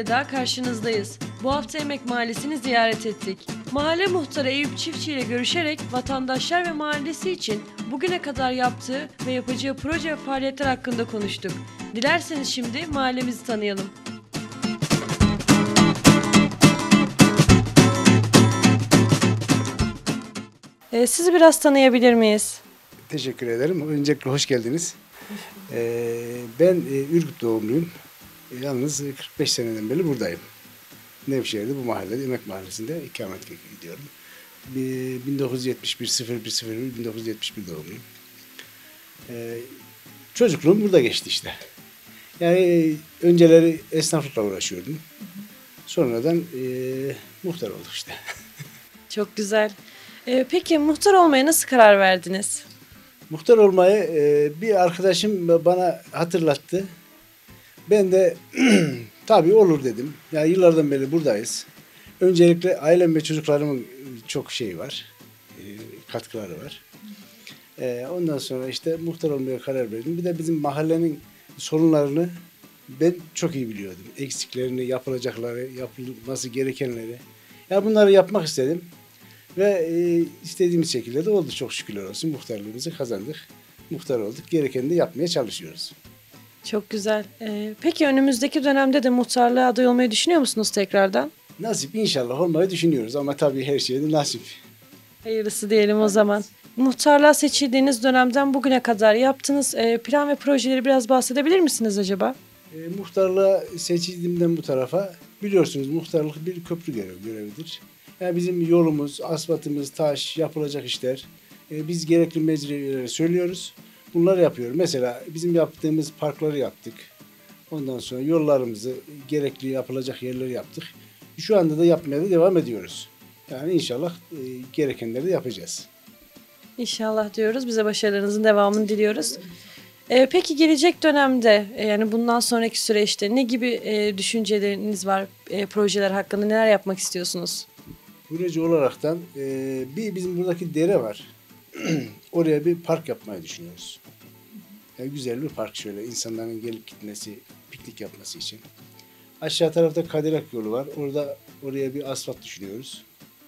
bölümüyle daha karşınızdayız. Bu hafta Emek Mahallesi'ni ziyaret ettik. Mahalle muhtarı Eyüp Çiftçi ile görüşerek vatandaşlar ve mahallesi için bugüne kadar yaptığı ve yapacağı proje ve faaliyetler hakkında konuştuk. Dilerseniz şimdi mahallemizi tanıyalım. Sizi biraz tanıyabilir miyiz? Teşekkür ederim. Öncelikle hoş geldiniz. Ben Ürgüp doğumluyum. Yalnız 45 seneden beri buradayım. Nevşehir'de bu mahallede, Emek Mahallesi'nde ikamet ediyorum. 1971 doğumluyum. Çocukluğum burada geçti işte. Yani önceleri esnaflıkla uğraşıyordum. Sonradan muhtar olduk işte. Çok güzel. Peki muhtar olmaya nasıl karar verdiniz? Muhtar olmayı bir arkadaşım bana hatırlattı. Ben de tabii olur dedim. Yani yıllardan beri buradayız. Öncelikle ailem ve çocuklarımın çok şeyi var, katkıları var. Ondan sonra işte muhtar olmaya karar verdim. Bir de bizim mahallenin sorunlarını ben çok iyi biliyordum. Eksiklerini, yapılacakları, yapılması gerekenleri. Yani bunları yapmak istedim. Ve istediğimiz şekilde de oldu, çok şükürler olsun. Muhtarlığımızı kazandık. Muhtar olduk. Gerekeni de yapmaya çalışıyoruz. Çok güzel. Peki önümüzdeki dönemde de muhtarlığa aday olmayı düşünüyor musunuz tekrardan? Nasip inşallah olmayı düşünüyoruz ama tabii her şey de nasip. Hayırlısı diyelim o zaman. Muhtarlığa seçildiğiniz dönemden bugüne kadar yaptığınız plan ve projeleri biraz bahsedebilir misiniz acaba? Muhtarlığa seçildiğimden bu tarafa biliyorsunuz muhtarlık bir köprü görevidir. Yani bizim yolumuz, asfaltımız, taş, yapılacak işler. Biz gerekli mecrelere söylüyoruz. Bunları yapıyoruz. Mesela bizim yaptığımız parkları yaptık. Ondan sonra yollarımızı, gerekli yapılacak yerleri yaptık. Şu anda da yapmaya da devam ediyoruz. Yani inşallah gerekenleri de yapacağız. İnşallah diyoruz. Bize başarılarınızın devamını diliyoruz. Peki gelecek dönemde yani bundan sonraki süreçte ne gibi düşünceleriniz var projeler hakkında, neler yapmak istiyorsunuz? Proje olaraktan bizim buradaki dere var. Oraya bir park yapmayı düşünüyoruz. Yani güzel bir park, şöyle insanların gelip gitmesi, piknik yapması için. Aşağı tarafta kaydırak yolu var. Oraya bir asfalt düşünüyoruz.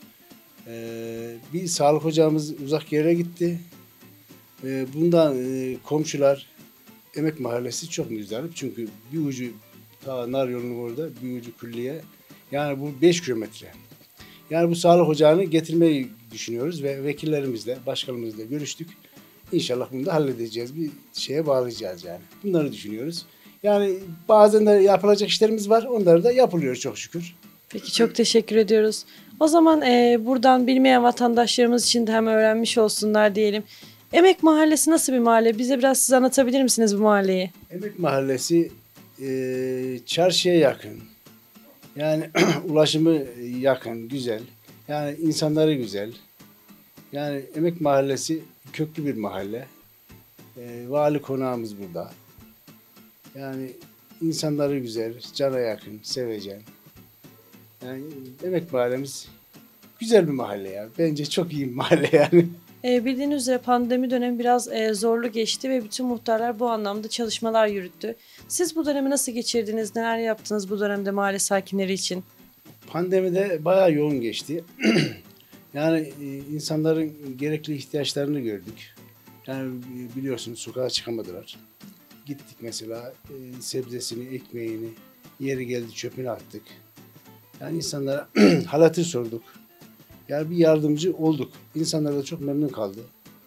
Bir sağlık ocağımız uzak yere gitti. Bundan komşular, Emek Mahallesi çok müzdarip. Çünkü bir ucu ta Nar yolunun orada, bir ucu külliye. Yani bu 5 kilometre. Yani bu sağlık ocağını getirmeyi düşünüyoruz ve vekillerimizle, başkanımızla görüştük. İnşallah bunu da halledeceğiz. Bir şeye bağlayacağız yani. Bunları düşünüyoruz. Yani bazen de yapılacak işlerimiz var. Onları da yapılıyor çok şükür. Peki çok teşekkür ediyoruz. O zaman buradan bilmeyen vatandaşlarımız için de hem öğrenmiş olsunlar diyelim. Emek Mahallesi nasıl bir mahalle? Bize biraz siz anlatabilir misiniz bu mahalleyi? Emek Mahallesi çarşıya yakın. Yani ulaşımı yakın, güzel. Yani insanları güzel. Yani Emek Mahallesi köklü bir mahalle. Vali konağımız burada. Yani insanları güzel, cana yakın, sevecen. Yani Emek Mahallemiz güzel bir mahalle ya. Bence çok iyi bir mahalle yani. Bildiğiniz üzere pandemi dönemi biraz zorlu geçti ve bütün muhtarlar bu anlamda çalışmalar yürüttü. Siz bu dönemi nasıl geçirdiniz? Neler yaptınız bu dönemde mahalle sakinleri için? Pandemide bayağı yoğun geçti. Yani insanların gerekli ihtiyaçlarını gördük. Yani biliyorsunuz sokağa çıkamadılar. Gittik mesela sebzesini, ekmeğini, yeri geldi çöpünü attık. Yani insanlara hal hatır sorduk. Yani bir yardımcı olduk. İnsanlar da çok memnun kaldı.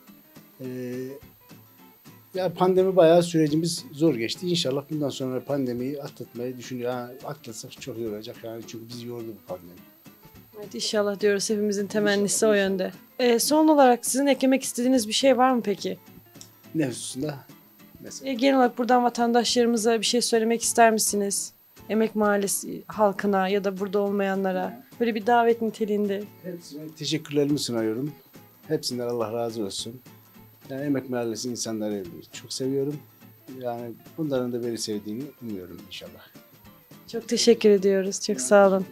Ya pandemi bayağı sürecimiz zor geçti. İnşallah bundan sonra pandemiyi atlatmayı düşünüyor. Yani atlatsak çok iyi olacak yani çünkü bizi yordu bu pandemi. Evet, inşallah diyoruz. Hepimizin temennisi o yönde. Son olarak sizin eklemek istediğiniz bir şey var mı peki? Ne hususunda? Mesela. Genel olarak buradan vatandaşlarımıza bir şey söylemek ister misiniz? Emek Mahallesi halkına ya da burada olmayanlara böyle bir davet niteliğinde. Hepsine teşekkürlerimi sunuyorum. Hepsinden Allah razı olsun. Yani Emek Mahallesi insanları çok seviyorum. Yani bunların da beni sevdiğini umuyorum inşallah. Çok teşekkür ediyoruz. Çok sağ olun.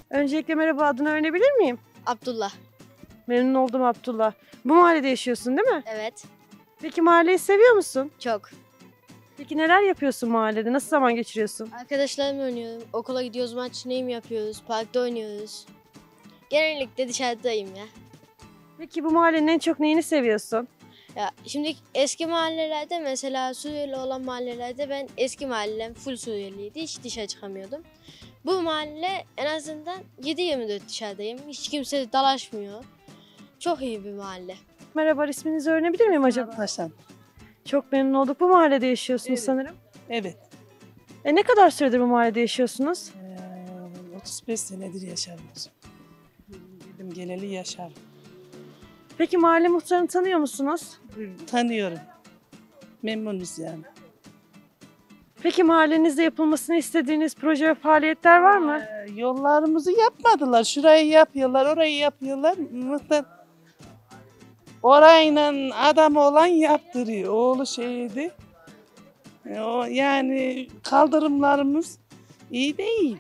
Öncelikle merhaba, adını öğrenebilir miyim? Abdullah. Memnun oldum Abdullah. Bu mahallede yaşıyorsun değil mi? Evet. Peki mahalleyi seviyor musun? Çok. Peki neler yapıyorsun mahallede? Nasıl zaman geçiriyorsun? Arkadaşlarımla oynuyorum. Okula gidiyoruz, maç neyim yapıyoruz. Parkta oynuyoruz. Genellikle dışarıdayım ya. Peki bu mahallenin en çok neyini seviyorsun? Ya şimdi eski mahallelerde mesela Suriyeli olan mahallelerde ben eski mahallem full Suriyeliydi. Hiç dışarı çıkamıyordum. Bu mahalle en azından 7/24 dışarıdayım. Hiç kimse dalaşmıyor. Çok iyi bir mahalle. Merhaba, isminizi öğrenebilir miyim acaba? Hasan. Çok memnun olduk. Bu mahallede yaşıyorsunuz Evet. sanırım. Evet. Ne kadar süredir bu mahallede yaşıyorsunuz? 35 senedir yaşarım. Dedim geleli yaşarım. Peki mahalle muhtarını tanıyor musunuz? Tanıyorum. Memnunuz yani. Peki mahallenizde yapılmasını istediğiniz proje ve faaliyetler var mı? Yollarımızı yapmadılar. Şurayı yapıyorlar, orayı yapıyorlar. Muhtar orayla adam olan yaptırıyor. Oğlu şeydi. Yani kaldırımlarımız iyi değil.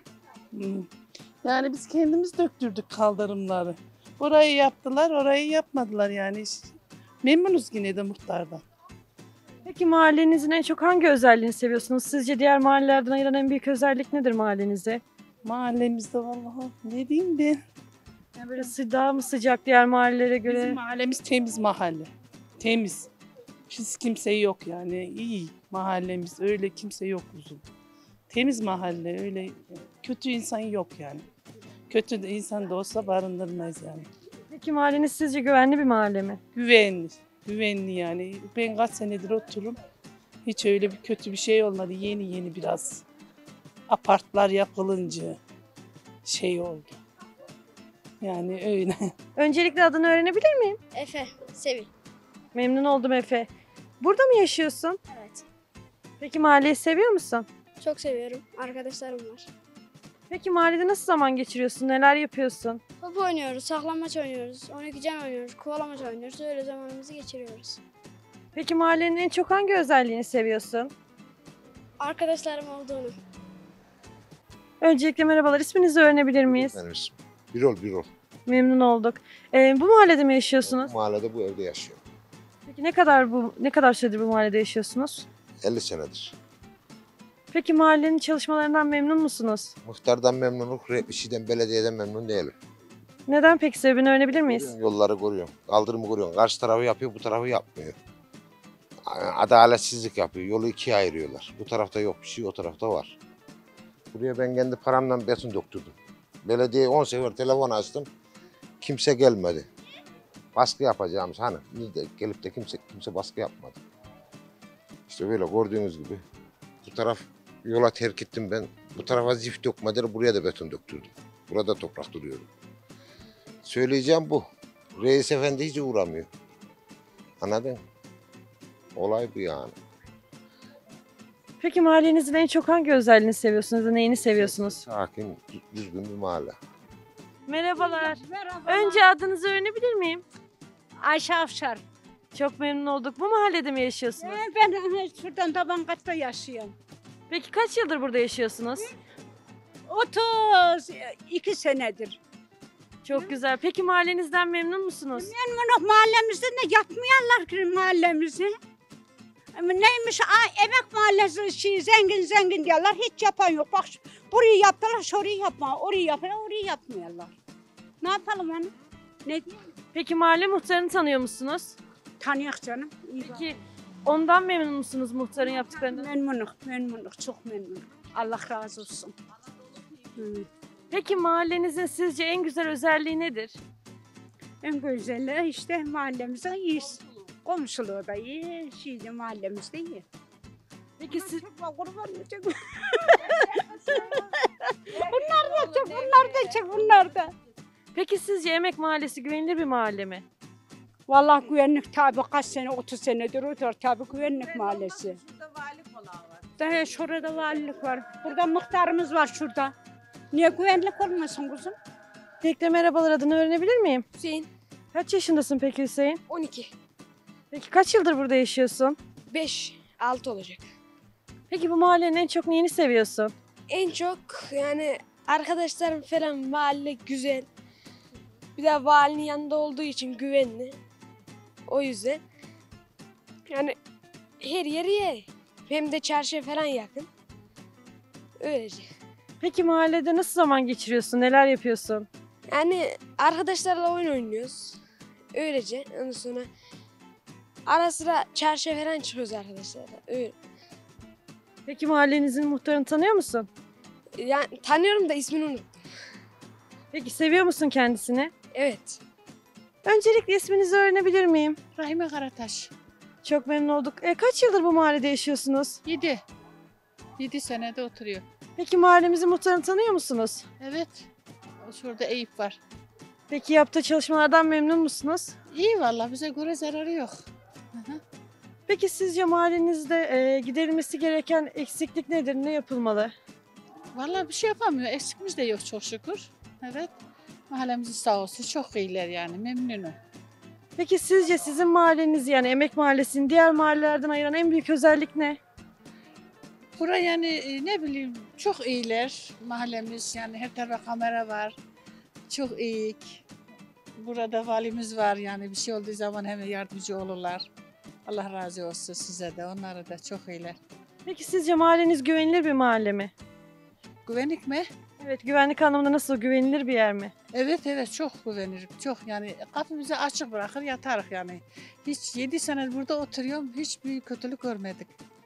Yani biz kendimiz döktürdük kaldırımları. Orayı yaptılar, orayı yapmadılar yani. Memnunuz yine de muhtardan. Peki mahallenizin en çok hangi özelliğini seviyorsunuz? Sizce diğer mahallelerden ayıran en büyük özellik nedir mahallenize? Mahallemizde vallahi ne diyeyim ben. Yani böyle daha mı sıcak diğer mahallelere göre? Bizim mahallemiz temiz mahalle. Temiz. Pis kimse yok yani. İyi mahallemiz. Öyle kimse yok uzun. Temiz mahalle. Öyle kötü insan yok yani. Kötü de insan da olsa barındırmayız yani. Peki mahalleniz sizce güvenli bir mahalle mi? Güvenli. Güvenli yani. Ben kaç senedir otururum. Hiç öyle bir kötü bir şey olmadı. Yeni yeni biraz apartlar yapılınca şey oldu. Yani öyle. Öncelikle adını öğrenebilir miyim? Efe, Sevil. Memnun oldum Efe. Burada mı yaşıyorsun? Evet. Peki mahalleyi seviyor musun? Çok seviyorum. Arkadaşlarım var. Peki mahallede nasıl zaman geçiriyorsun? Neler yapıyorsun? Top oynuyoruz, saklambaç oynuyoruz, 12 can oynuyoruz, kovalamaç oynuyoruz. Öyle zamanımızı geçiriyoruz. Peki mahallenin en çok hangi özelliğini seviyorsun? Arkadaşlarım olduğunu. Öncelikle merhabalar. İsminizi öğrenebilir miyiz? Benim ismim. Birol. Memnun olduk. Bu mahallede mi yaşıyorsunuz? Bu mahallede bu evde yaşıyorum. Peki ne kadar süredir bu mahallede yaşıyorsunuz? 50 senedir. Peki mahallenin çalışmalarından memnun musunuz? Muhtardan memnunum, belediyeden memnun değilim. Neden peki, sebebini öğrenebilir miyiz? Yolları koruyorum, kaldırımı koruyorum. Karşı tarafı yapıyor, bu tarafı yapmıyor. Adaletsizlik yapıyor, yolu ikiye ayırıyorlar. Bu tarafta yok bir şey, o tarafta var. Buraya ben kendi paramla beton döktürdüm. Belediyeye 10 sefer telefon açtım, kimse gelmedi. Baskı yapacağımız hani gelip de kimse baskı yapmadı. İşte böyle gördüğünüz gibi bu taraf yola terk ettim ben. Bu tarafa zift dökmediler, buraya da beton döktürdüm. Burada toprak duruyorum. Söyleyeceğim bu. Reis efendi hiç uğramıyor. Anladın? Olay bu yani. Peki mahallenizin en çok hangi özelliğini seviyorsunuz da neyini seviyorsunuz? Sakin, düzgün bir mahalle. Merhabalar. Merhaba. Önce adınızı öğrenebilir miyim? Ayşe Afşar. Çok memnun olduk. Bu mahallede mi yaşıyorsunuz? Ben şuradan Tabankaç'ta yaşıyorum. Peki kaç yıldır burada yaşıyorsunuz? 32 senedir. Çok güzel. Peki mahallenizden memnun musunuz? Bunu mahallemizde ne yapmıyorlar ki mahallemizi? Neymiş? Emek mahallesi zengin diyorlar. Hiç yapan yok. Bak burayı yaptılar, şurayı yapma. Orayı yapıyorlar, orayı yapmıyorlar. Ne yapalım hani? Ne diyeyim? Peki mahalle muhtarını tanıyor musunuz? Tanıyak canım. İyi bak. Peki ondan memnun musunuz muhtarın yaptıklarından? Memnunuk, çok memnunum. Allah razı olsun. Hı. Peki mahallenizin sizce en güzel özelliği nedir? En güzeli işte mahallemizde iyiyiz. Komşuluğu da iyi, mahallemizde iyi. Peki siz Kurban olacak. bunlar da. Peki sizce Emek Mahallesi güvenilir bir mahalle mi? Vallahi güvenlik tabi kaç sene, 30 senedir otur tabi güvenlik mahallesi. Daha şurada valilik var. Burada muhtarımız var şurada. Niye güvenlik olmasın kuzum? Tekrar merhabalar, adını öğrenebilir miyim? Hüseyin, Kaç yaşındasın peki Hüseyin? 12, Peki kaç yıldır burada yaşıyorsun? 5, 6 olacak. Peki bu mahallenin en çok neyini seviyorsun? En çok yani Arkadaşlarım falan mahalle güzel. Bir de valinin yanında olduğu için güvenli. O yüzden. Yani her yeri iyi. Hem de çarşıya falan yakın. Öylece. Peki mahallede nasıl zaman geçiriyorsun? Neler yapıyorsun? Yani arkadaşlarla oyun oynuyoruz. Öylece. Ondan sonra ara sıra çarşıya falan çıkıyoruz arkadaşlarla. Öyle. Peki mahallenizin muhtarını tanıyor musun? Yani tanıyorum da ismini unuttum. Peki seviyor musun kendisini? Evet. Öncelikle isminizi öğrenebilir miyim? Rahime Karataş. Çok memnun olduk. Kaç yıldır bu mahallede yaşıyorsunuz? 7 senede oturuyor. Peki mahallemizin muhtarını tanıyor musunuz? Evet. Şurada Eyüp var. Peki yaptığı çalışmalardan memnun musunuz? İyi vallahi bize göre zararı yok. Hı hı. Peki sizce mahallenizde giderilmesi gereken eksiklik nedir? Ne yapılmalı? Vallahi bir şey yapamıyor. Eksikimiz de yok çok şükür. Evet. Mahallemiz sağ olsun çok iyiler yani memnunum. Peki sizce sizin mahalleniz yani Emek Mahallesi'ni diğer mahallelerden ayıran en büyük özellik ne? Bura yani ne bileyim çok iyiler mahallemiz yani her tarafa kamera var. Çok iyi. Burada valimiz var yani bir şey olduğu zaman hemen yardımcı olurlar. Allah razı olsun size de onlara da çok iyiler. Peki sizce mahalleniz güvenilir bir mahalle mi? Güvenlik mi? Evet, güvenlik anlamında nasıl güvenilir bir yer mi? Evet çok güvenirim. Çok yani kapımızı açık bırakır yatarız yani. Hiç 7 sene burada oturuyorum hiçbir kötülük görmedik.